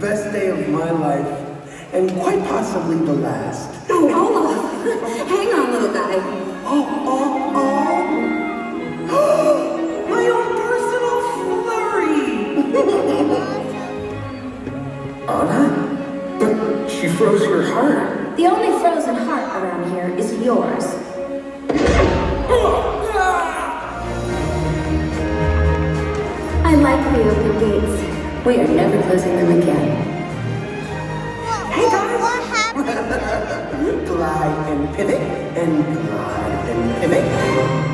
best day of my life, and quite possibly the last. Oh, Olaf! Hang on, little guy. Oh! My own personal flurry! Anna? But she froze your heart. The only frozen heart around here is yours. I like the open gates. We are never closing them again. Hey guys! Glide and pivot, and glide and pivot.